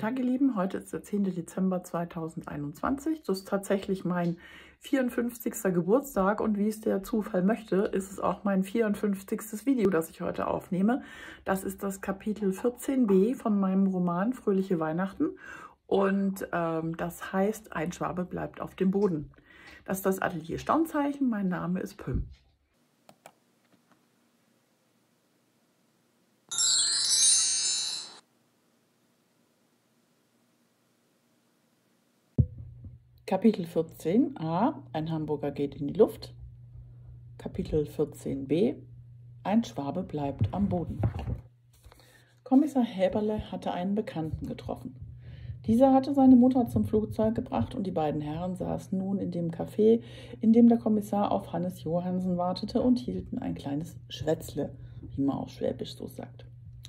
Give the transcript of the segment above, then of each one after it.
Tag, ihr Lieben. Heute ist der 10. Dezember 2021. Das ist tatsächlich mein 54. Geburtstag und wie es der Zufall möchte, ist es auch mein 54. Video, das ich heute aufnehme. Das ist das Kapitel 14b von meinem Roman Fröhliche Weihnachten und das heißt, ein Schwabe bleibt auf dem Boden. Das ist das Atelier Staunzeichen. Mein Name ist Püm. Kapitel 14a, ein Hamburger geht in die Luft. Kapitel 14b, ein Schwabe bleibt am Boden. Kommissar Häberle hatte einen Bekannten getroffen. Dieser hatte seine Mutter zum Flugzeug gebracht und die beiden Herren saßen nun in dem Café, in dem der Kommissar auf Hannes Johansen wartete und hielten ein kleines Schwätzle, wie man auf Schwäbisch so sagt.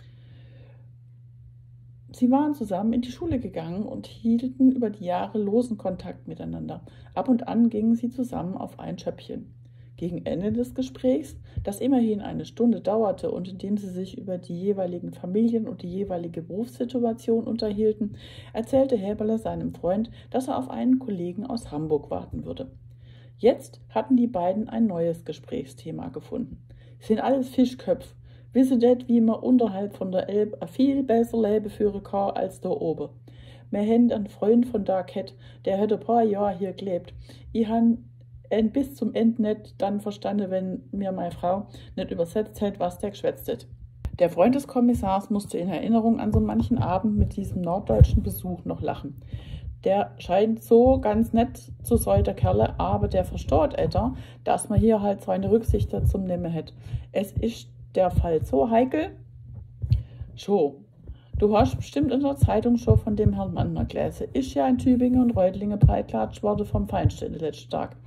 Sie waren zusammen in die Schule gegangen und hielten über die Jahre losen Kontakt miteinander. Ab und an gingen sie zusammen auf ein Schöppchen. Gegen Ende des Gesprächs, das immerhin eine Stunde dauerte und in dem sie sich über die jeweiligen Familien und die jeweilige Berufssituation unterhielten, erzählte Häberle seinem Freund, dass er auf einen Kollegen aus Hamburg warten würde. Jetzt hatten die beiden ein neues Gesprächsthema gefunden. Sie sind alles Fischköpf. Wisse det, wie man unterhalb von der Elbe a viel besser Leben führen kann als da oben. Wir haben einen Freund von da gehabt, der hat ein paar Jahre hier gelebt. Ich habe bis zum Ende nicht dann verstanden, wenn mir meine Frau nicht übersetzt hat, was der geschwätzt hat. Der Freund des Kommissars musste in Erinnerung an so manchen Abend mit diesem norddeutschen Besuch noch lachen. Der scheint so ganz nett zu sein, der Kerle, aber der versteht etwa, dass man hier halt seine Rücksicht zum nehmen hat. Es ist der Fall so heikel? Schon. Du hast bestimmt in der Zeitung schon von dem Herrn Mantner gelesen. Ist ja in Tübingen und Reutlingen breitklatscht worden vom Feinsten letzten Tag.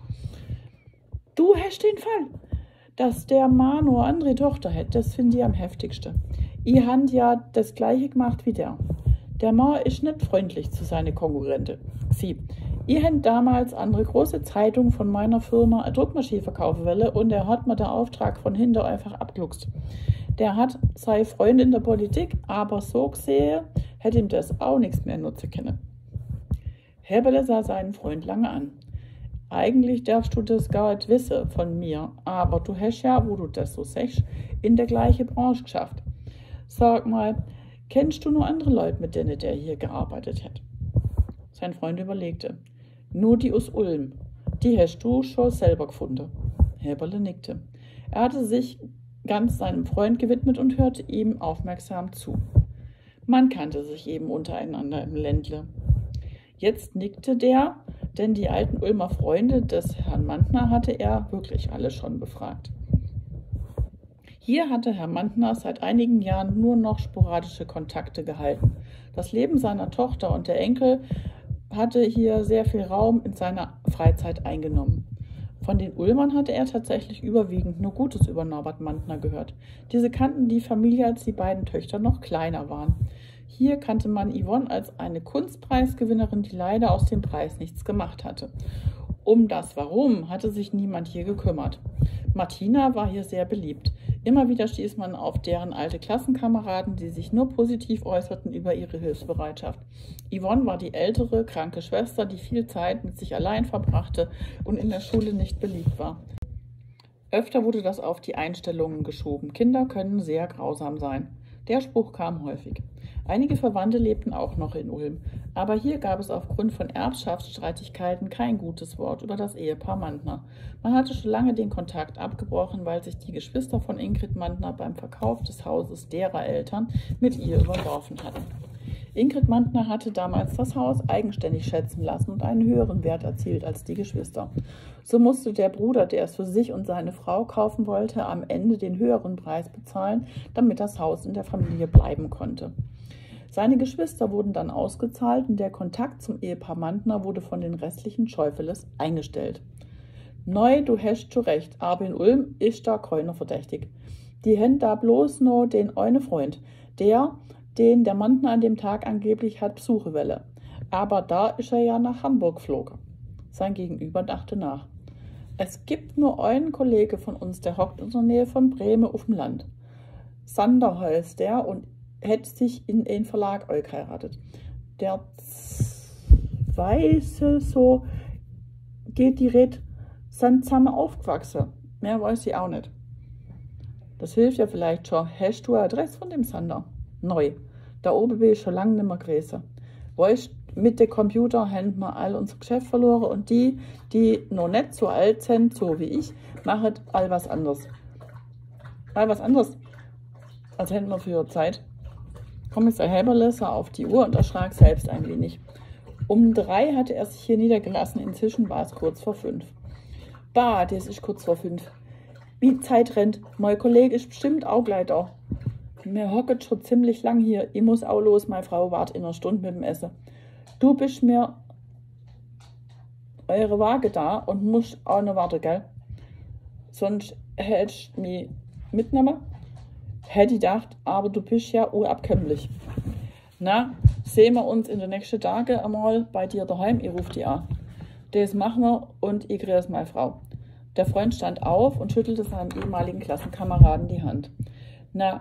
Du hast den Fall. Dass der Mann nur eine andere Tochter hat, das finde ich am heftigsten. Ich habt ja das Gleiche gemacht wie der. Der Mann ist nicht freundlich zu seinen Konkurrenten. Ich hätte damals andere große Zeitung von meiner Firma eine Druckmaschine verkaufen wollen und er hat mir den Auftrag von hinten einfach abgeluchst. Der hat seine Freunde in der Politik, aber so gesehen hätte ihm das auch nichts mehr nutzen können. Häberle sah seinen Freund lange an. Eigentlich darfst du das gar nicht wissen von mir, aber du hast ja, wo du das so sagst, in der gleichen Branche geschafft. Sag mal, kennst du nur andere Leute, mit denen der hier gearbeitet hat? Sein Freund überlegte. Nur die aus Ulm. Die hast du schon selber gefunden. Häberle nickte. Er hatte sich ganz seinem Freund gewidmet und hörte ihm aufmerksam zu. Man kannte sich eben untereinander im Ländle. Jetzt nickte der, denn die alten Ulmer Freunde des Herrn Mantner hatte er wirklich alle schon befragt. Hier hatte Herr Mantner seit einigen Jahren nur noch sporadische Kontakte gehalten. Das Leben seiner Tochter und der Enkel hatte hier sehr viel Raum in seiner Freizeit eingenommen. Von den Ulmern hatte er tatsächlich überwiegend nur Gutes über Norbert Mantner gehört. Diese kannten die Familie, als die beiden Töchter noch kleiner waren. Hier kannte man Yvonne als eine Kunstpreisgewinnerin, die leider aus dem Preis nichts gemacht hatte. Um das Warum hatte sich niemand hier gekümmert. Martina war hier sehr beliebt. Immer wieder stieß man auf deren alte Klassenkameraden, die sich nur positiv äußerten über ihre Hilfsbereitschaft. Yvonne war die ältere, kranke Schwester, die viel Zeit mit sich allein verbrachte und in der Schule nicht beliebt war. Öfter wurde das auf die Einstellungen geschoben. Kinder können sehr grausam sein. Der Spruch kam häufig. Einige Verwandte lebten auch noch in Ulm, aber hier gab es aufgrund von Erbschaftsstreitigkeiten kein gutes Wort über das Ehepaar Mantner. Man hatte schon lange den Kontakt abgebrochen, weil sich die Geschwister von Ingrid Mantner beim Verkauf des Hauses derer Eltern mit ihr überworfen hatten. Ingrid Mantner hatte damals das Haus eigenständig schätzen lassen und einen höheren Wert erzielt als die Geschwister. So musste der Bruder, der es für sich und seine Frau kaufen wollte, am Ende den höheren Preis bezahlen, damit das Haus in der Familie bleiben konnte. Seine Geschwister wurden dann ausgezahlt und der Kontakt zum Ehepaar Mantner wurde von den restlichen Schäufeles eingestellt. Neu, du hast schon recht, aber in Ulm ist da keiner verdächtig. Die haben da bloß noch den einen Freund, den der Mantner an dem Tag angeblich hat besuchen wolle. Aber da ist er ja nach Hamburg geflogen. Sein Gegenüber dachte nach. Es gibt nur einen Kollege von uns, der hockt in der Nähe von Bremen auf dem Land. Sander heißt der und hätte sich in einen Verlag geheiratet. der Weiße so geht die Red sind zusammen aufgewachsen. Mehr weiß ich auch nicht. Das hilft ja vielleicht schon. Hast du eine Adresse von dem Sander? Neu. Da oben bin ich schon lange nicht mehr gewesen. Weißt, mit dem Computer haben wir all unser Geschäft verloren und die noch nicht so alt sind, so wie ich, machen all was anderes. All was anderes, als hätten wir früher Zeit. Kommissar Häberle sah auf die Uhr und erschrak selbst ein wenig. Um 3 hatte er sich hier niedergelassen, inzwischen war es kurz vor 5. Bah, das ist kurz vor 5. Wie die Zeit rennt, mein Kollege ist bestimmt auch gleich da. Mir hocket schon ziemlich lang hier, ich muss auch los, meine Frau wart in einer Stunde mit dem Essen. Du bist mir eure Waage da und musst auch noch warten, gell? Sonst hättest du mich mitnehmen? Hätte ich gedacht, aber du bist ja unabkömmlich. Na, sehen wir uns in den nächsten Tagen einmal bei dir daheim, ich ruf dich an. Das machen wir und ich grüße meine Frau. Der Freund stand auf und schüttelte seinem ehemaligen Klassenkameraden die Hand. Na,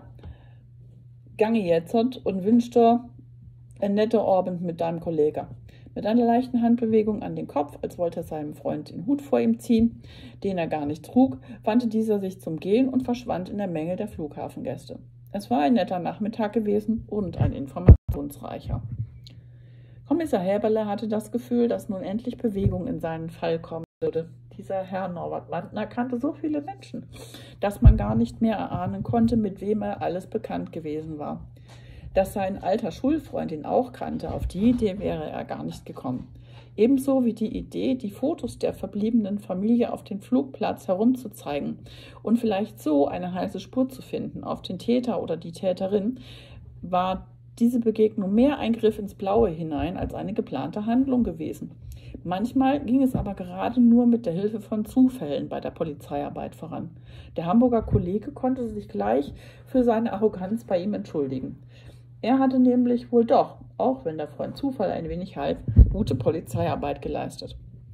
gange jetzt und wünschte einen netten Abend mit deinem Kollegen. Mit einer leichten Handbewegung an den Kopf, als wollte er seinem Freund den Hut vor ihm ziehen, den er gar nicht trug, wandte dieser sich zum Gehen und verschwand in der Menge der Flughafengäste. Es war ein netter Nachmittag gewesen und ein informationsreicher. Kommissar Häberle hatte das Gefühl, dass nun endlich Bewegung in seinen Fall kommen würde. Dieser Herr Norbert Wandner kannte so viele Menschen, dass man gar nicht mehr erahnen konnte, mit wem er alles bekannt gewesen war. Dass sein alter Schulfreund ihn auch kannte, auf die Idee wäre er gar nicht gekommen. Ebenso wie die Idee, die Fotos der verbliebenen Familie auf dem Flugplatz herumzuzeigen und vielleicht so eine heiße Spur zu finden auf den Täter oder die Täterin, war diese Begegnung mehr ein Griff ins Blaue hinein als eine geplante Handlung gewesen. Manchmal ging es aber gerade nur mit der Hilfe von Zufällen bei der Polizeiarbeit voran. Der Hamburger Kollege konnte sich gleich für seine Arroganz bei ihm entschuldigen. Er hatte nämlich wohl doch, auch wenn der Freund Zufall ein wenig half, gute Polizeiarbeit geleistet.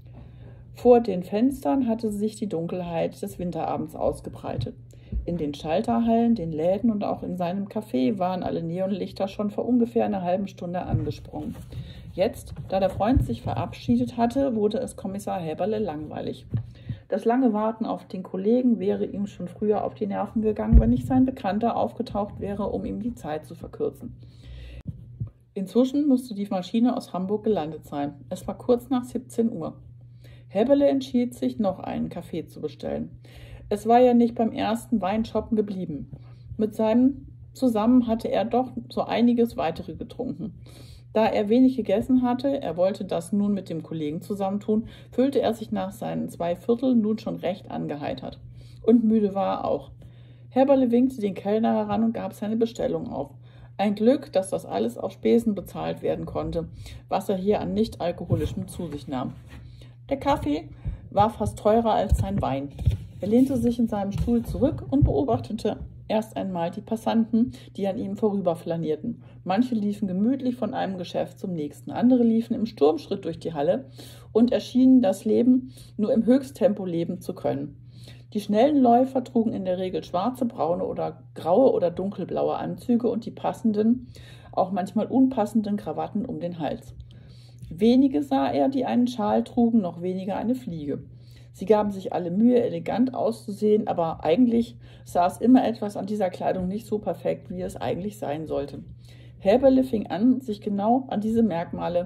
Vor den Fenstern hatte sich die Dunkelheit des Winterabends ausgebreitet. In den Schalterhallen, den Läden und auch in seinem Café waren alle Neonlichter schon vor ungefähr einer halben Stunde angesprungen. Jetzt, da der Freund sich verabschiedet hatte, wurde es Kommissar Häberle langweilig. Das lange Warten auf den Kollegen wäre ihm schon früher auf die Nerven gegangen, wenn nicht sein Bekannter aufgetaucht wäre, um ihm die Zeit zu verkürzen. Inzwischen musste die Maschine aus Hamburg gelandet sein. Es war kurz nach 17 Uhr. Häberle entschied sich, noch einen Kaffee zu bestellen. Es war ja nicht beim ersten Weinshoppen geblieben. Mit seinem zusammen hatte er doch so einiges weitere getrunken. Da er wenig gegessen hatte, er wollte das nun mit dem Kollegen zusammentun, fühlte er sich nach seinen 2/4 nun schon recht angeheitert. Und müde war er auch. Häberle winkte den Kellner heran und gab seine Bestellung auf. Ein Glück, dass das alles auf Spesen bezahlt werden konnte, was er hier an nicht-alkoholischem zu sich nahm. Der Kaffee war fast teurer als sein Wein. Er lehnte sich in seinem Stuhl zurück und beobachtete erst einmal die Passanten, die an ihm vorüberflanierten. Manche liefen gemütlich von einem Geschäft zum nächsten, andere liefen im Sturmschritt durch die Halle und erschienen das Leben nur im Höchsttempo leben zu können. Die schnellen Läufer trugen in der Regel schwarze, braune oder graue oder dunkelblaue Anzüge und die passenden, auch manchmal unpassenden Krawatten um den Hals. Wenige sah er, die einen Schal trugen, noch weniger eine Fliege. Sie gaben sich alle Mühe, elegant auszusehen, aber eigentlich saß immer etwas an dieser Kleidung nicht so perfekt, wie es eigentlich sein sollte. Häberle fing an, sich genau an diese Merkmale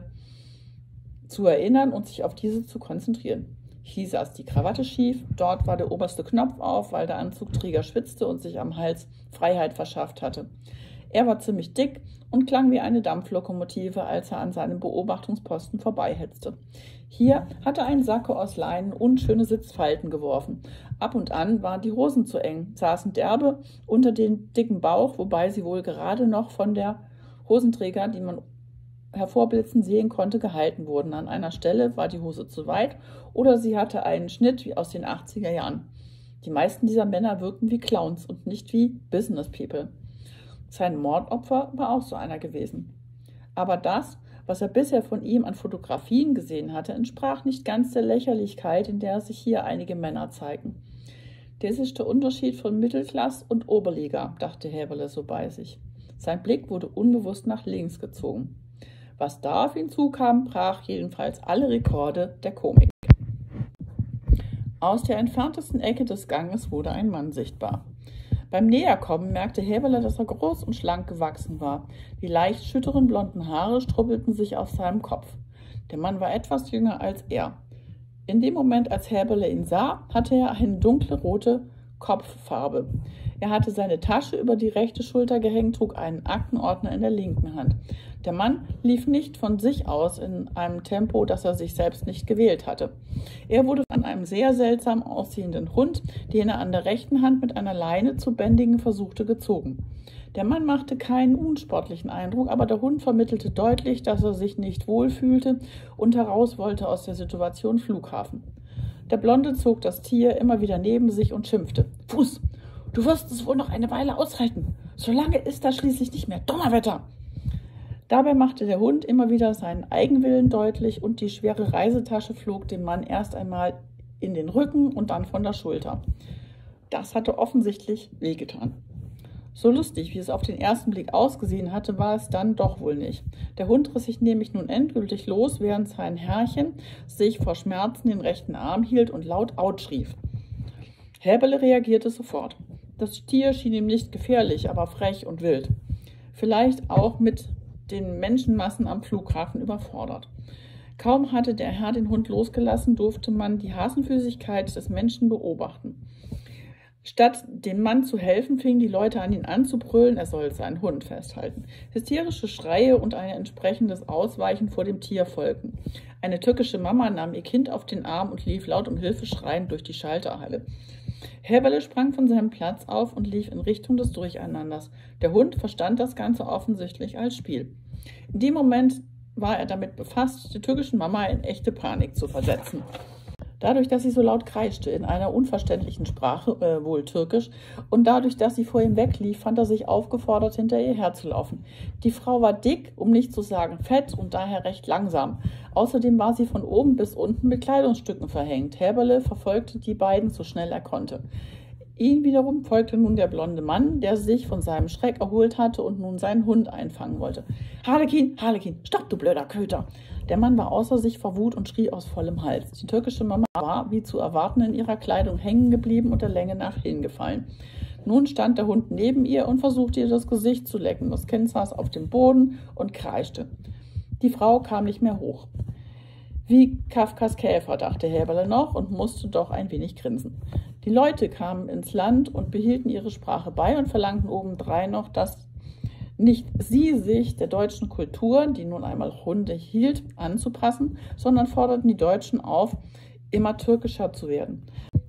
zu erinnern und sich auf diese zu konzentrieren. Hier saß die Krawatte schief, dort war der oberste Knopf auf, weil der Anzugträger schwitzte und sich am Hals Freiheit verschafft hatte. Er war ziemlich dick und klang wie eine Dampflokomotive, als er an seinem Beobachtungsposten vorbeihetzte. Hier hatte ein Sakko aus Leinen unschöne Sitzfalten geworfen. Ab und an waren die Hosen zu eng, saßen derbe unter den dicken Bauch, wobei sie wohl gerade noch von der Hosenträger, die man hervorblitzen sehen konnte, gehalten wurden. An einer Stelle war die Hose zu weit oder sie hatte einen Schnitt wie aus den 80er Jahren. Die meisten dieser Männer wirkten wie Clowns und nicht wie Business People. Sein Mordopfer war auch so einer gewesen. Aber das, was er bisher von ihm an Fotografien gesehen hatte, entsprach nicht ganz der Lächerlichkeit, in der sich hier einige Männer zeigen. Das ist der Unterschied von Mittelklasse und Oberliga, dachte Häberle so bei sich. Sein Blick wurde unbewusst nach links gezogen. Was da auf ihn zukam, brach jedenfalls alle Rekorde der Komik. Aus der entferntesten Ecke des Ganges wurde ein Mann sichtbar. Beim Näherkommen merkte Häberle, dass er groß und schlank gewachsen war. Die leicht schütteren blonden Haare strubbelten sich auf seinem Kopf. Der Mann war etwas jünger als er. In dem Moment, als Häberle ihn sah, hatte er eine dunkle rote Kopffarbe. Er hatte seine Tasche über die rechte Schulter gehängt, trug einen Aktenordner in der linken Hand. Der Mann lief nicht von sich aus in einem Tempo, das er sich selbst nicht gewählt hatte. Er wurde an einem sehr seltsam aussehenden Hund, den er an der rechten Hand mit einer Leine zu bändigen versuchte, gezogen. Der Mann machte keinen unsportlichen Eindruck, aber der Hund vermittelte deutlich, dass er sich nicht wohlfühlte und heraus wollte aus der Situation Flughafen. Der Blonde zog das Tier immer wieder neben sich und schimpfte. »Fuß, du wirst es wohl noch eine Weile aushalten. So lange ist das schließlich nicht mehr Donnerwetter!« Dabei machte der Hund immer wieder seinen Eigenwillen deutlich und die schwere Reisetasche flog dem Mann erst einmal in den Rücken und dann von der Schulter. Das hatte offensichtlich wehgetan. So lustig, wie es auf den ersten Blick ausgesehen hatte, war es dann doch wohl nicht. Der Hund riss sich nämlich nun endgültig los, während sein Herrchen sich vor Schmerzen den rechten Arm hielt und laut Autsch rief. Häberle reagierte sofort. Das Tier schien ihm nicht gefährlich, aber frech und wild. Vielleicht auch mit den Menschenmassen am Flughafen überfordert. Kaum hatte der Herr den Hund losgelassen, durfte man die Hasenfüßigkeit des Menschen beobachten. Statt dem Mann zu helfen, fingen die Leute an, ihn anzubrüllen, er soll seinen Hund festhalten. Hysterische Schreie und ein entsprechendes Ausweichen vor dem Tier folgten. Eine türkische Mama nahm ihr Kind auf den Arm und lief laut um Hilfe schreiend durch die Schalterhalle. Häberle sprang von seinem Platz auf und lief in Richtung des Durcheinanders. Der Hund verstand das Ganze offensichtlich als Spiel. In dem Moment war er damit befasst, die türkische Mama in echte Panik zu versetzen. Dadurch, dass sie so laut kreischte, in einer unverständlichen Sprache, wohl Türkisch, und dadurch, dass sie vor ihm weglief, fand er sich aufgefordert, hinter ihr herzulaufen. Die Frau war dick, um nicht zu sagen fett, und daher recht langsam. Außerdem war sie von oben bis unten mit Kleidungsstücken verhängt. Häberle verfolgte die beiden so schnell er konnte. Ihm wiederum folgte nun der blonde Mann, der sich von seinem Schreck erholt hatte und nun seinen Hund einfangen wollte. »Harlekin, Harlekin, stopp, du blöder Köter!« Der Mann war außer sich vor Wut und schrie aus vollem Hals. Die türkische Mama war, wie zu erwarten, in ihrer Kleidung hängen geblieben und der Länge nach hingefallen. Nun stand der Hund neben ihr und versuchte ihr das Gesicht zu lecken. Das Kind saß auf dem Boden und kreischte. Die Frau kam nicht mehr hoch. Wie Kafkas Käfer, dachte Häberle noch und musste doch ein wenig grinsen. Die Leute kamen ins Land und behielten ihre Sprache bei und verlangten obendrein noch, dass nicht sie sich der deutschen Kultur, die nun einmal Hunde hielt, anzupassen, sondern forderten die Deutschen auf, immer türkischer zu werden.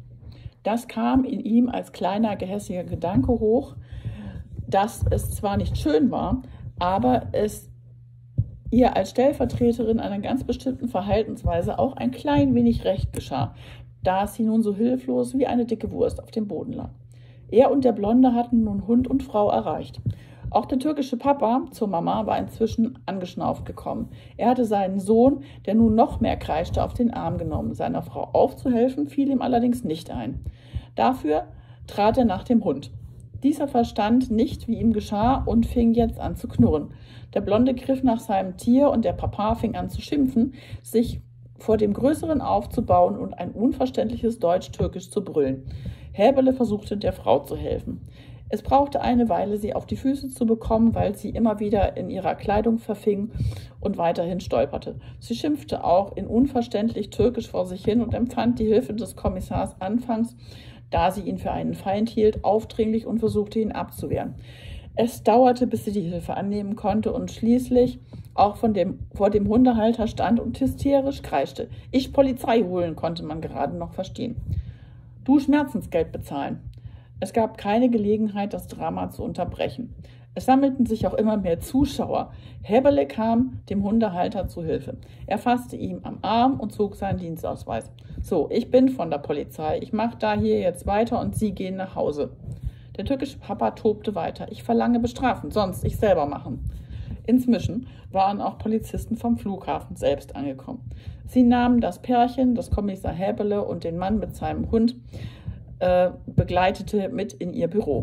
Das kam in ihm als kleiner, gehässiger Gedanke hoch, dass es zwar nicht schön war, aber es ihr als Stellvertreterin einer ganz bestimmten Verhaltensweise auch ein klein wenig recht geschah, da sie nun so hilflos wie eine dicke Wurst auf dem Boden lag. Er und der Blonde hatten nun Hund und Frau erreicht. Auch der türkische Papa zur Mama war inzwischen angeschnauft gekommen. Er hatte seinen Sohn, der nun noch mehr kreischte, auf den Arm genommen. Seiner Frau aufzuhelfen, fiel ihm allerdings nicht ein. Dafür trat er nach dem Hund. Dieser verstand nicht, wie ihm geschah, und fing jetzt an zu knurren. Der Blonde griff nach seinem Tier und der Papa fing an zu schimpfen, sich vor dem Größeren aufzubauen und ein unverständliches Deutsch-Türkisch zu brüllen. Häberle versuchte, der Frau zu helfen. Es brauchte eine Weile, sie auf die Füße zu bekommen, weil sie immer wieder in ihrer Kleidung verfing und weiterhin stolperte. Sie schimpfte auch in unverständlich Türkisch vor sich hin und empfand die Hilfe des Kommissars anfangs, da sie ihn für einen Feind hielt, aufdringlich und versuchte, ihn abzuwehren. Es dauerte, bis sie die Hilfe annehmen konnte und schließlich auch vor dem Hundehalter stand und hysterisch kreischte. »Ich Polizei holen«, konnte man gerade noch verstehen. »Du Schmerzensgeld bezahlen.« Es gab keine Gelegenheit, das Drama zu unterbrechen. Es sammelten sich auch immer mehr Zuschauer. Häberle kam dem Hundehalter zu Hilfe. Er fasste ihn am Arm und zog seinen Dienstausweis. »So, ich bin von der Polizei. Ich mache da hier jetzt weiter und Sie gehen nach Hause.« Der türkische Papa tobte weiter. »Ich verlange bestrafen, sonst ich selber machen.« Inzwischen waren auch Polizisten vom Flughafen selbst angekommen. Sie nahmen das Pärchen, das Kommissar Häberle und den Mann mit seinem Hund begleitete mit in ihr Büro.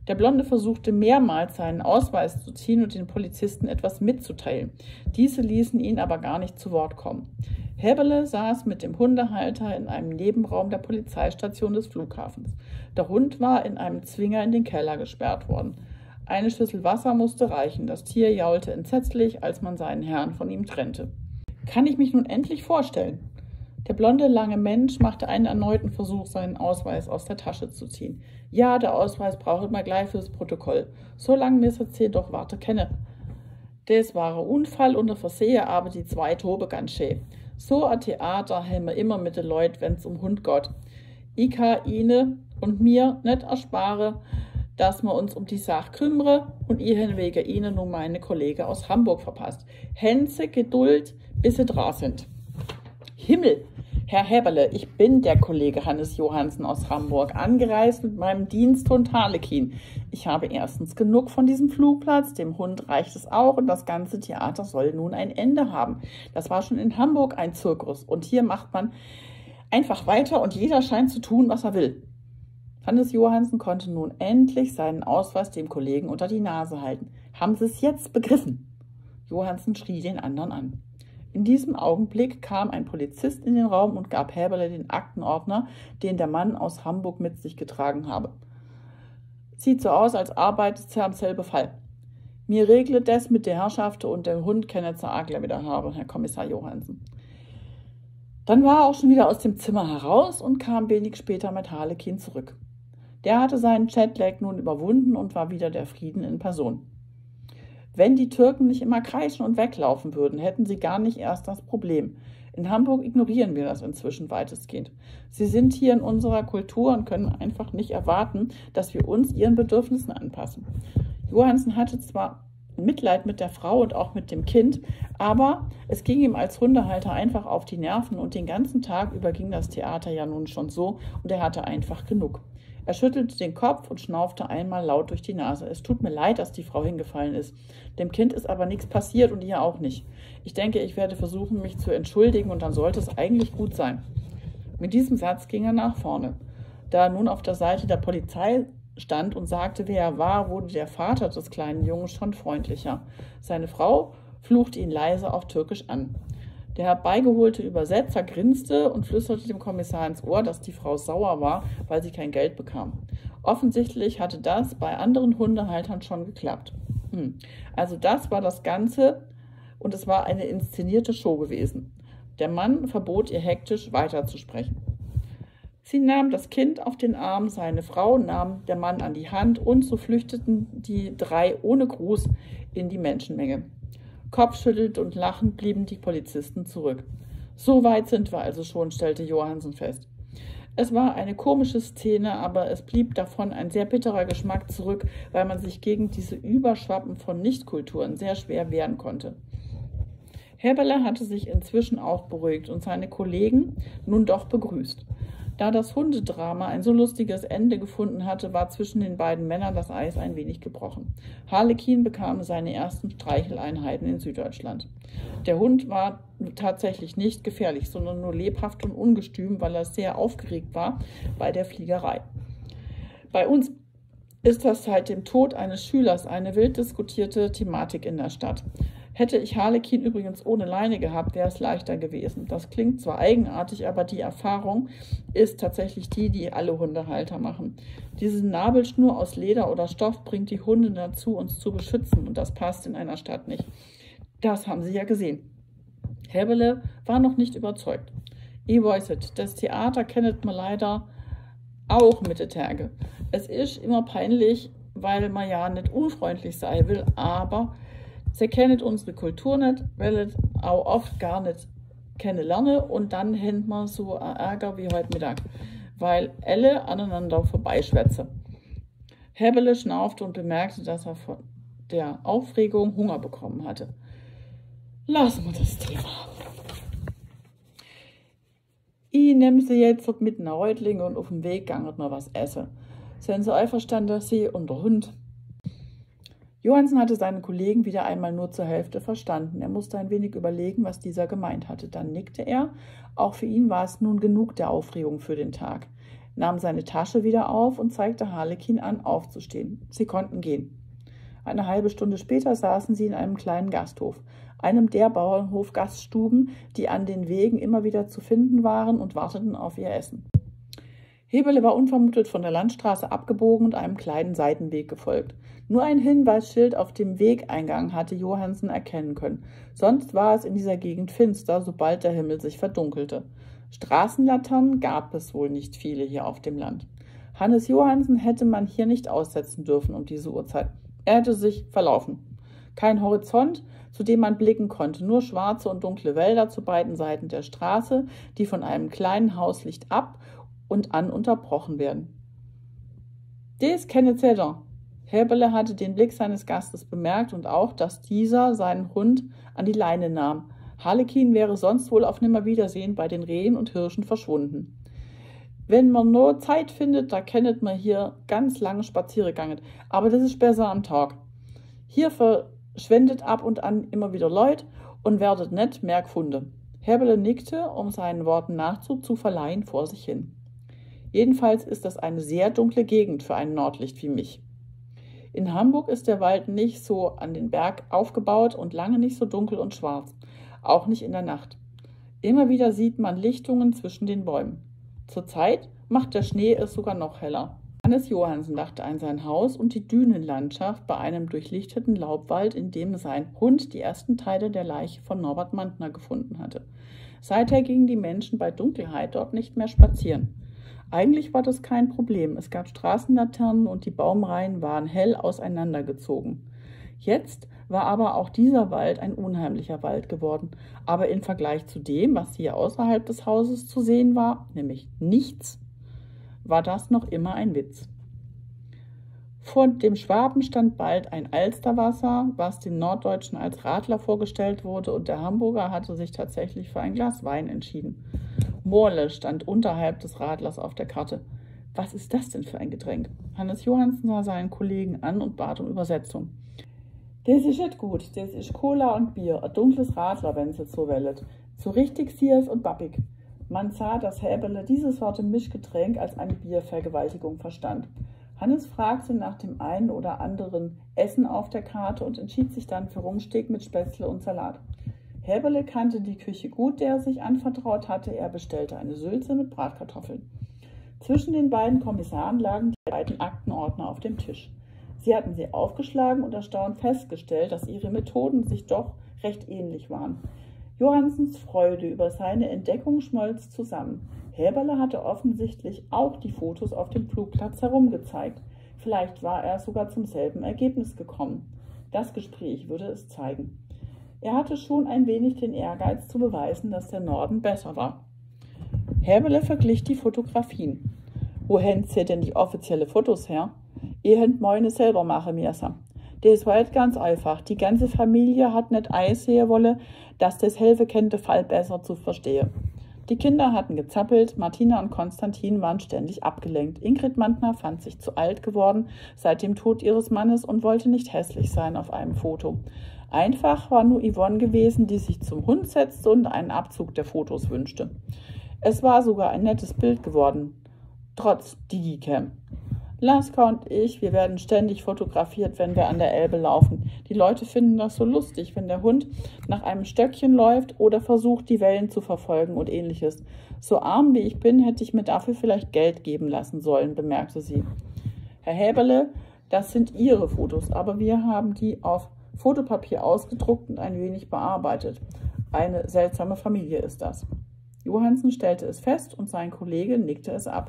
Der Blonde versuchte mehrmals, seinen Ausweis zu ziehen und den Polizisten etwas mitzuteilen. Diese ließen ihn aber gar nicht zu Wort kommen. Häberle saß mit dem Hundehalter in einem Nebenraum der Polizeistation des Flughafens. Der Hund war in einem Zwinger in den Keller gesperrt worden. Eine Schüssel Wasser musste reichen. Das Tier jaulte entsetzlich, als man seinen Herrn von ihm trennte. Kann ich mich nun endlich vorstellen? Der blonde, lange Mensch machte einen erneuten Versuch, seinen Ausweis aus der Tasche zu ziehen. Ja, der Ausweis braucht man gleich fürs Protokoll. So lang Mr. C. doch warte kenne. Das war ein Unfall und ein Versehe, aber die zwei tobe ganz schön. So ein Theater haben wir immer mit den Leuten, wenn's um Hund geht. Ich kann Ihnen und mir nicht erspare, dass wir uns um die Sache kümmere und ich habe wegen Ihnen nun meine Kollegen aus Hamburg verpasst. Hänse Geduld, bis sie dran sind. Himmel! Herr Häberle, ich bin der Kollege Hannes Johansen aus Hamburg, angereist mit meinem Diensthund Harlekin. Ich habe erstens genug von diesem Flugplatz, dem Hund reicht es auch und das ganze Theater soll nun ein Ende haben. Das war schon in Hamburg ein Zirkus und hier macht man einfach weiter und jeder scheint zu tun, was er will. Hannes Johansen konnte nun endlich seinen Ausweis dem Kollegen unter die Nase halten. Haben Sie es jetzt begriffen? Johansen schrie den anderen an. In diesem Augenblick kam ein Polizist in den Raum und gab Häberle den Aktenordner, den der Mann aus Hamburg mit sich getragen habe. Sieht so aus, als arbeitet er am selben Fall. Mir regle das mit der Herrschaft und der Hund kenne zur Agler wieder haben, Herr Kommissar Johansen. Dann war er auch schon wieder aus dem Zimmer heraus und kam wenig später mit Harlekin zurück. Der hatte seinen Jetlag nun überwunden und war wieder der Frieden in Person. Wenn die Türken nicht immer kreischen und weglaufen würden, hätten sie gar nicht erst das Problem. In Hamburg ignorieren wir das inzwischen weitestgehend. Sie sind hier in unserer Kultur und können einfach nicht erwarten, dass wir uns ihren Bedürfnissen anpassen. Johansen hatte zwar Mitleid mit der Frau und auch mit dem Kind, aber es ging ihm als Hundehalter einfach auf die Nerven und den ganzen Tag über ging das Theater ja nun schon so und er hatte einfach genug. Er schüttelte den Kopf und schnaufte einmal laut durch die Nase. Es tut mir leid, dass die Frau hingefallen ist. Dem Kind ist aber nichts passiert und ihr auch nicht. Ich denke, ich werde versuchen, mich zu entschuldigen und dann sollte es eigentlich gut sein. Mit diesem Satz ging er nach vorne. Da er nun auf der Seite der Polizei stand und sagte, wer er war, wurde der Vater des kleinen Jungen schon freundlicher. Seine Frau fluchte ihn leise auf Türkisch an. Der herbeigeholte Übersetzer grinste und flüsterte dem Kommissar ins Ohr, dass die Frau sauer war, weil sie kein Geld bekam. Offensichtlich hatte das bei anderen Hundehaltern schon geklappt. Also das war das Ganze und es war eine inszenierte Show gewesen. Der Mann verbot ihr hektisch weiterzusprechen. Sie nahm das Kind auf den Arm, seine Frau nahm der Mann an die Hand und so flüchteten die drei ohne Gruß in die Menschenmenge. Kopfschüttelnd und lachend blieben die Polizisten zurück. So weit sind wir also schon, stellte Johansen fest. Es war eine komische Szene, aber es blieb davon ein sehr bitterer Geschmack zurück, weil man sich gegen diese Überschwappen von Nichtkulturen sehr schwer wehren konnte. Häberle hatte sich inzwischen auch beruhigt und seine Kollegen nun doch begrüßt. Da das Hundedrama ein so lustiges Ende gefunden hatte, war zwischen den beiden Männern das Eis ein wenig gebrochen. Harlekin bekam seine ersten Streicheleinheiten in Süddeutschland. Der Hund war tatsächlich nicht gefährlich, sondern nur lebhaft und ungestüm, weil er sehr aufgeregt war bei der Fliegerei. Bei uns ist das seit dem Tod eines Schülers eine wild diskutierte Thematik in der Stadt. Hätte ich Harlekin übrigens ohne Leine gehabt, wäre es leichter gewesen. Das klingt zwar eigenartig, aber die Erfahrung ist tatsächlich die, die alle Hundehalter machen. Diese Nabelschnur aus Leder oder Stoff bringt die Hunde dazu, uns zu beschützen und das passt in einer Stadt nicht. Das haben Sie ja gesehen. Häberle war noch nicht überzeugt. Ich weiß es, das Theater kennt man leider auch mit den Tagen. Es ist immer peinlich, weil man ja nicht unfreundlich sein will, aber sie kennen unsere Kultur nicht, weil es auch oft gar nicht kennenlernen und dann haben wir so einen Ärger wie heute Mittag, weil alle aneinander vorbeischwätzen. Häberle schnaufte und bemerkte, dass er von der Aufregung Hunger bekommen hatte. Lassen wir das Thema. Ich nehme sie jetzt mit nach Reutlingen und auf dem Weg ganget noch was essen. Sind Sie einverstanden, Sie und der Hund? Johansen hatte seinen Kollegen wieder einmal nur zur Hälfte verstanden. Er musste ein wenig überlegen, was dieser gemeint hatte. Dann nickte er. Auch für ihn war es nun genug der Aufregung für den Tag. nahm seine Tasche wieder auf und zeigte Harlekin an, aufzustehen. Sie konnten gehen. Eine halbe Stunde später saßen sie in einem kleinen Gasthof, einem der Bauernhof-Gaststuben, die an den Wegen immer wieder zu finden waren, und warteten auf ihr Essen. Heberle war unvermutet von der Landstraße abgebogen und einem kleinen Seitenweg gefolgt. Nur ein Hinweisschild auf dem Wegeingang hatte Johansen erkennen können. Sonst war es in dieser Gegend finster, sobald der Himmel sich verdunkelte. Straßenlaternen gab es wohl nicht viele hier auf dem Land. Hannes Johansen hätte man hier nicht aussetzen dürfen um diese Uhrzeit. Er hätte sich verlaufen. Kein Horizont, zu dem man blicken konnte, nur schwarze und dunkle Wälder zu beiden Seiten der Straße, die von einem kleinen Hauslicht ab und an unterbrochen werden. Des kennet jeder. Heberle hatte den Blick seines Gastes bemerkt und auch, dass dieser seinen Hund an die Leine nahm. Harlekin wäre sonst wohl auf Nimmerwiedersehen bei den Rehen und Hirschen verschwunden. Wenn man nur Zeit findet, da kennet man hier ganz lange Spaziergänge, aber das ist besser am Tag. Hier verschwendet ab und an immer wieder Leut und werdet nicht mehr gefunden. Heberle nickte, um seinen Worten Nachdruck zu verleihen, vor sich hin. Jedenfalls ist das eine sehr dunkle Gegend für ein Nordlicht wie mich. In Hamburg ist der Wald nicht so an den Berg aufgebaut und lange nicht so dunkel und schwarz, auch nicht in der Nacht. Immer wieder sieht man Lichtungen zwischen den Bäumen. Zurzeit macht der Schnee es sogar noch heller. Hannes Johansen dachte an sein Haus und die Dünenlandschaft bei einem durchlichteten Laubwald, in dem sein Hund die ersten Teile der Leiche von Norbert Mantner gefunden hatte. Seither gingen die Menschen bei Dunkelheit dort nicht mehr spazieren. Eigentlich war das kein Problem. Es gab Straßenlaternen und die Baumreihen waren hell auseinandergezogen. Jetzt war aber auch dieser Wald ein unheimlicher Wald geworden. Aber im Vergleich zu dem, was hier außerhalb des Hauses zu sehen war, nämlich nichts, war das noch immer ein Witz. Vor dem Schwaben stand bald ein Alsterwasser, was den Norddeutschen als Radler vorgestellt wurde, und der Hamburger hatte sich tatsächlich für ein Glas Wein entschieden. Morle stand unterhalb des Radlers auf der Karte. Was ist das denn für ein Getränk? Hannes Johansen sah seinen Kollegen an und bat um Übersetzung. Das ist nicht gut, das ist Cola und Bier, ein dunkles Radler, wenn sie so wellet. So richtig Siers und bappig. Man sah, dass Heberle diese Sorte Mischgetränk als eine Biervergewaltigung verstand. Hannes fragte nach dem einen oder anderen Essen auf der Karte und entschied sich dann für Rumsteak mit Spätzle und Salat. Heberle kannte die Küche gut, der er sich anvertraut hatte. Er bestellte eine Sülze mit Bratkartoffeln. Zwischen den beiden Kommissaren lagen die beiden Aktenordner auf dem Tisch. Sie hatten sie aufgeschlagen und erstaunt festgestellt, dass ihre Methoden sich doch recht ähnlich waren. Johansens Freude über seine Entdeckung schmolz zusammen. Heberle hatte offensichtlich auch die Fotos auf dem Flugplatz herumgezeigt. Vielleicht war er sogar zum selben Ergebnis gekommen. Das Gespräch würde es zeigen. Er hatte schon ein wenig den Ehrgeiz zu beweisen, dass der Norden besser war. Heberle verglich die Fotografien. Wo händ sie denn die offizielle Fotos her? Ihr händ meine selber machen müssen. Das war halt ganz einfach. Die ganze Familie hat nicht einsehen wollen, dass das helfen könnte, Fall besser zu verstehen. Die Kinder hatten gezappelt, Martina und Konstantin waren ständig abgelenkt. Ingrid Mantner fand sich zu alt geworden seit dem Tod ihres Mannes und wollte nicht hässlich sein auf einem Foto. Einfach war nur Yvonne gewesen, die sich zum Hund setzte und einen Abzug der Fotos wünschte. Es war sogar ein nettes Bild geworden, trotz Digicam. Laska und ich, wir werden ständig fotografiert, wenn wir an der Elbe laufen. Die Leute finden das so lustig, wenn der Hund nach einem Stöckchen läuft oder versucht, die Wellen zu verfolgen und ähnliches. So arm wie ich bin, hätte ich mir dafür vielleicht Geld geben lassen sollen, bemerkte sie. Herr Heberle, das sind Ihre Fotos, aber wir haben die auf Fotopapier ausgedruckt und ein wenig bearbeitet. Eine seltsame Familie ist das. Johansen stellte es fest und sein Kollege nickte es ab.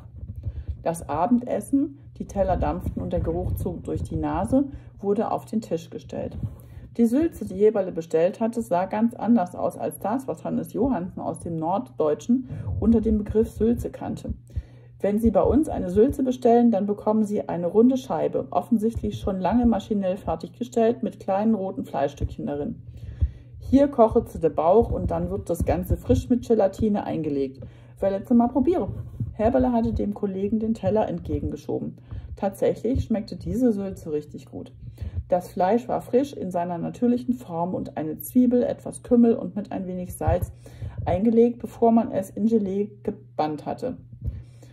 Das Abendessen, die Teller dampften und der Geruch zog durch die Nase, wurde auf den Tisch gestellt. Die Sülze, die Heberle bestellt hatte, sah ganz anders aus als das, was Hannes Johansen aus dem Norddeutschen unter dem Begriff Sülze kannte. Wenn Sie bei uns eine Sülze bestellen, dann bekommen Sie eine runde Scheibe, offensichtlich schon lange maschinell fertiggestellt, mit kleinen roten Fleischstückchen darin. Hier kochet sie der Bauch und dann wird das Ganze frisch mit Gelatine eingelegt. Wollt ihr mal probieren? Heberle hatte dem Kollegen den Teller entgegengeschoben. Tatsächlich schmeckte diese Sülze richtig gut. Das Fleisch war frisch in seiner natürlichen Form und eine Zwiebel, etwas Kümmel und mit ein wenig Salz eingelegt, bevor man es in Gelee gebannt hatte.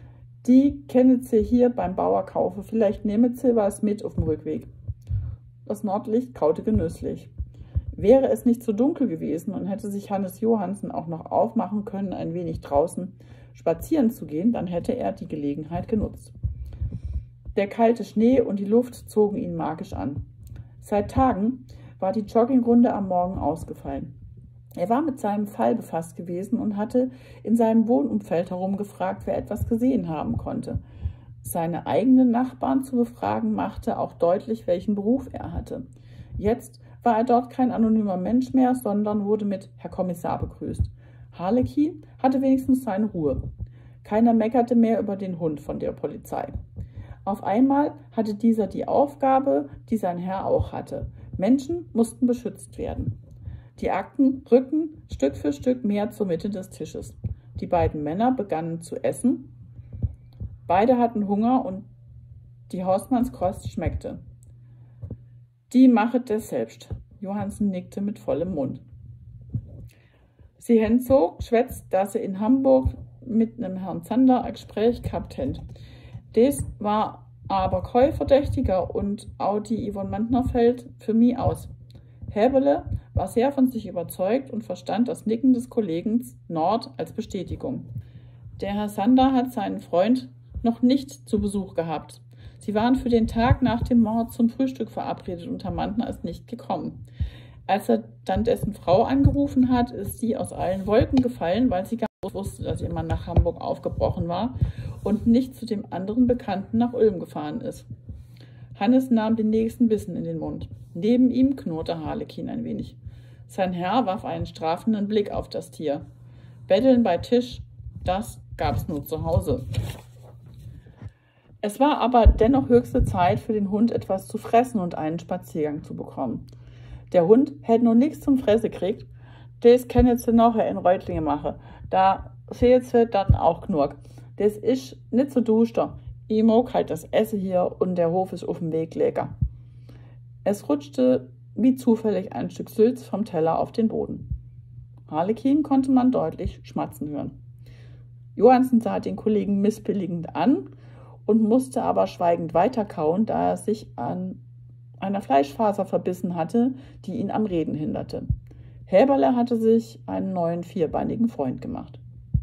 Die kennet sie hier beim Bauer kaufen, vielleicht nehmet sie was mit auf dem Rückweg. Das Nordlicht graute genüsslich. Wäre es nicht so dunkel gewesen und hätte sich Hannes Johansen auch noch aufmachen können, ein wenig draußen spazieren zu gehen, dann hätte er die Gelegenheit genutzt. Der kalte Schnee und die Luft zogen ihn magisch an. Seit Tagen war die Joggingrunde am Morgen ausgefallen. Er war mit seinem Fall befasst gewesen und hatte in seinem Wohnumfeld herumgefragt, wer etwas gesehen haben konnte. Seine eigenen Nachbarn zu befragen, machte auch deutlich, welchen Beruf er hatte. Jetzt war er dort kein anonymer Mensch mehr, sondern wurde mit Herr Kommissar begrüßt. Harlekin hatte wenigstens seine Ruhe. Keiner meckerte mehr über den Hund von der Polizei. Auf einmal hatte dieser die Aufgabe, die sein Herr auch hatte. Menschen mussten beschützt werden. Die Akten rückten Stück für Stück mehr zur Mitte des Tisches. Die beiden Männer begannen zu essen. Beide hatten Hunger und die Hausmannskost schmeckte. Die machet es selbst. Johansen nickte mit vollem Mund. Sie hen so geschwätzt, dass sie in Hamburg mit einem Herrn Zander ein Gespräch gehabt hätten. Das war aber kein Verdächtiger und auch die Yvonne Mantner fällt für mich aus. Häberle war sehr von sich überzeugt und verstand das Nicken des Kollegen Nord als Bestätigung. Der Herr Sander hat seinen Freund noch nicht zu Besuch gehabt. Sie waren für den Tag nach dem Mord zum Frühstück verabredet und Herr Mantner ist nicht gekommen. Als er dann dessen Frau angerufen hat, ist sie aus allen Wolken gefallen, weil sie gar nicht wusste, dass ihr Mann nach Hamburg aufgebrochen war und nicht zu dem anderen Bekannten nach Ulm gefahren ist. Hannes nahm den nächsten Bissen in den Mund. Neben ihm knurrte Harlekin ein wenig. Sein Herr warf einen strafenden Blick auf das Tier. Betteln bei Tisch, das gab's nur zu Hause. Es war aber dennoch höchste Zeit für den Hund etwas zu fressen und einen Spaziergang zu bekommen. Der Hund hätte noch nichts zum Fresse gekriegt. Das kann jetzt nachher in Reutlinge machen. Da seht sie dann auch Knurk. Das ist nicht so duster. Ich mag halt das Essen hier und der Hof ist auf dem Weg lecker. Es rutschte wie zufällig ein Stück Sülz vom Teller auf den Boden. Harlekin konnte man deutlich schmatzen hören. Johansen sah den Kollegen missbilligend an und musste aber schweigend weiterkauen, da er sich an einer Fleischfaser verbissen hatte, die ihn am Reden hinderte. Häberle hatte sich einen neuen vierbeinigen Freund gemacht.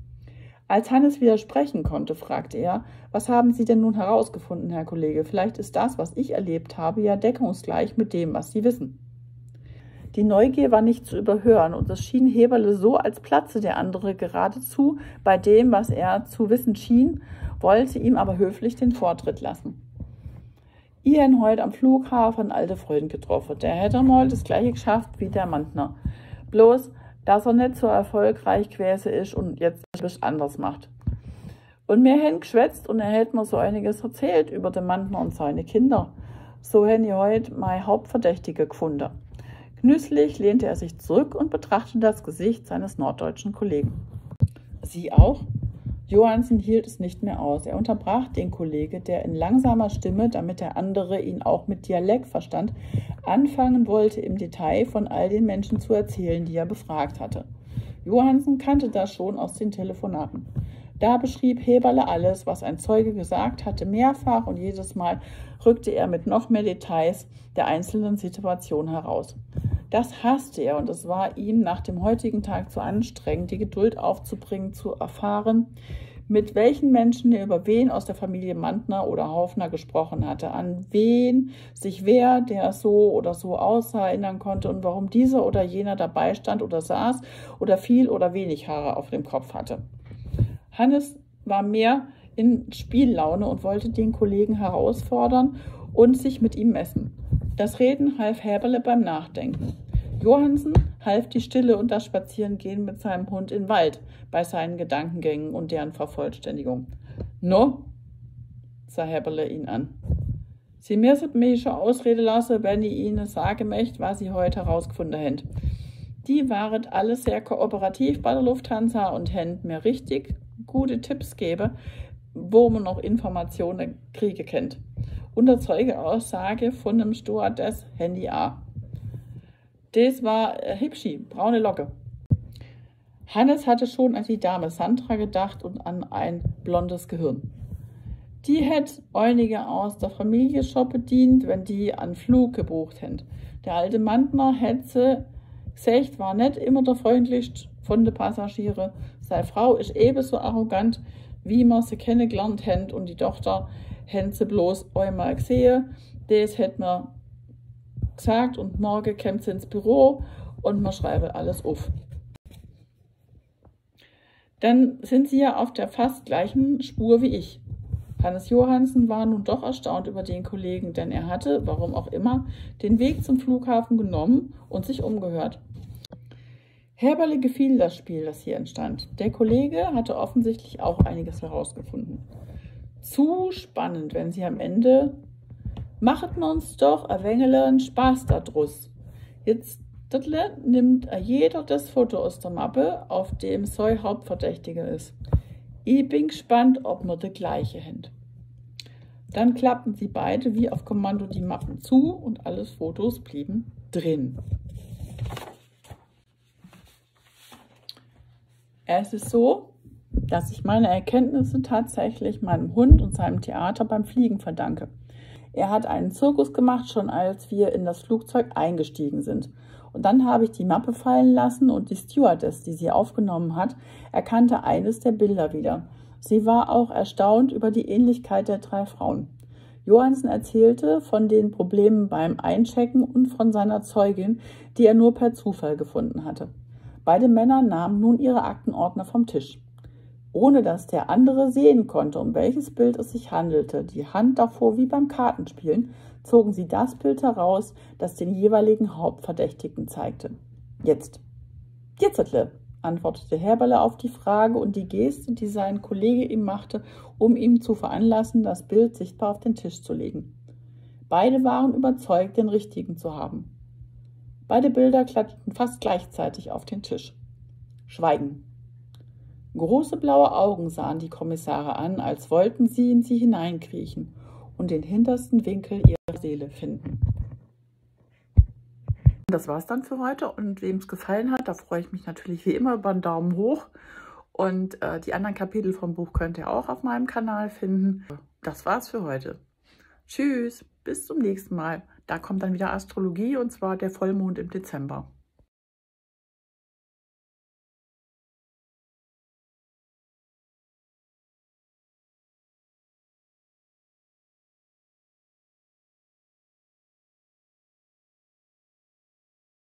Als Hannes wieder sprechen konnte, fragte er, was haben Sie denn nun herausgefunden, Herr Kollege? Vielleicht ist das, was ich erlebt habe, ja deckungsgleich mit dem, was Sie wissen. Die Neugier war nicht zu überhören und es schien Häberle so, als platze der andere geradezu bei dem, was er zu wissen schien, wollte ihm aber höflich den Vortritt lassen. Ich hen heut am Flughafen alte Freund getroffen. Der hätte mal das gleiche geschafft wie der Mantner. Bloß, dass er nicht so erfolgreich gewesen ist und jetzt etwas anderes macht. Und wir haben geschwätzt und er hat mir so einiges erzählt über den Mantner und seine Kinder. So haben ich heute mein Hauptverdächtige gefunden. Genüsslich lehnte er sich zurück und betrachtete das Gesicht seines norddeutschen Kollegen. Sie auch? Johansen hielt es nicht mehr aus. Er unterbrach den Kollege, der in langsamer Stimme, damit der andere ihn auch mit Dialekt verstand, anfangen wollte, im Detail von all den Menschen zu erzählen, die er befragt hatte. Johansen kannte das schon aus den Telefonaten. Da beschrieb Häberle alles, was ein Zeuge gesagt hatte, mehrfach und jedes Mal rückte er mit noch mehr Details der einzelnen Situation heraus. Das hasste er und es war ihm nach dem heutigen Tag zu anstrengend, die Geduld aufzubringen, zu erfahren, mit welchen Menschen er über wen aus der Familie Mantner oder Haufner gesprochen hatte, an wen sich wer, der so oder so aussah, erinnern konnte und warum dieser oder jener dabei stand oder saß oder viel oder wenig Haare auf dem Kopf hatte. Hannes war mehr in Spiellaune und wollte den Kollegen herausfordern und sich mit ihm messen. Das Reden half Häberle beim Nachdenken. Johansen half die Stille und das Spazierengehen mit seinem Hund im Wald bei seinen Gedankengängen und deren Vervollständigung. »No«, sah Häberle ihn an. »Sie müssen mich schon Ausrede lassen, wenn ich Ihnen sagen möchte, was Sie heute herausgefunden haben. Die waren alle sehr kooperativ bei der Lufthansa und haben mir richtig gute Tipps gegeben, wo man noch Informationen kriegen kennt. Unter Zeugeaussage von einem Stewardess Handy A. Das war hübschi, braune Locke. Hannes hatte schon an die Dame Sandra gedacht und an ein blondes Gehirn. Die hätt einige aus der Familie schon bedient, wenn die an Flug gebucht hätten. Der alte Mantner hätt sie gesagt, war nicht immer der freundlichste von den Passagiere. Seine Frau ist ebenso arrogant, wie man sie kennengelernt hätt, und die Tochter hätten sie bloß einmal gesehen. Das hätt man gesagt, und morgen kommt sie ins Büro und man schreibe alles auf. Dann sind sie ja auf der fast gleichen Spur wie ich. Hannes Johansen war nun doch erstaunt über den Kollegen, denn er hatte, warum auch immer, den Weg zum Flughafen genommen und sich umgehört. Häberle gefiel das Spiel, das hier entstand. Der Kollege hatte offensichtlich auch einiges herausgefunden. Zu spannend, wenn sie am Ende machet man uns doch ein wenig Spaß dadurch. Jetzt nimmt jeder das Foto aus der Mappe, auf dem Soy Hauptverdächtiger ist. Ich bin gespannt, ob wir die gleiche haben. Dann klappten sie beide wie auf Kommando die Mappen zu und alle Fotos blieben drin. Es ist so, dass ich meine Erkenntnisse tatsächlich meinem Hund und seinem Theater beim Fliegen verdanke. Er hat einen Zirkus gemacht, schon als wir in das Flugzeug eingestiegen sind. Und dann habe ich die Mappe fallen lassen und die Stewardess, die sie aufgenommen hat, erkannte eines der Bilder wieder. Sie war auch erstaunt über die Ähnlichkeit der 3 Frauen. Johansen erzählte von den Problemen beim Einchecken und von seiner Zeugin, die er nur per Zufall gefunden hatte. Beide Männer nahmen nun ihre Aktenordner vom Tisch. Ohne dass der andere sehen konnte, um welches Bild es sich handelte, die Hand davor wie beim Kartenspielen, zogen sie das Bild heraus, das den jeweiligen Hauptverdächtigen zeigte. Jetzt, antwortete Häberle auf die Frage und die Geste, die sein Kollege ihm machte, um ihn zu veranlassen, das Bild sichtbar auf den Tisch zu legen. Beide waren überzeugt, den richtigen zu haben. Beide Bilder klatterten fast gleichzeitig auf den Tisch. Schweigen. Große blaue Augen sahen die Kommissare an, als wollten sie in sie hineinkriechen und den hintersten Winkel ihrer Seele finden. Das war's dann für heute, und wem es gefallen hat, da freue ich mich natürlich wie immer über einen Daumen hoch, und die anderen Kapitel vom Buch könnt ihr auch auf meinem Kanal finden. Das war's für heute. Tschüss, bis zum nächsten Mal. Da kommt dann wieder Astrologie, und zwar der Vollmond im Dezember.